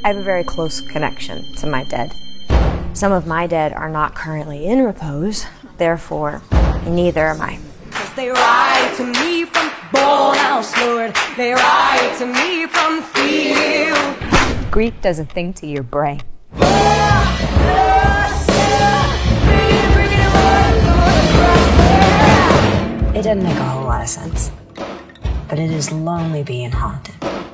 I have a very close connection to my dead. Some of my dead are not currently in repose, therefore, neither am I. 'Cause they ride to me from Ballhouse, Lord. They ride to me from the field. Grief does a thing to your brain. It doesn't make a whole lot of sense, but it is lonely being haunted.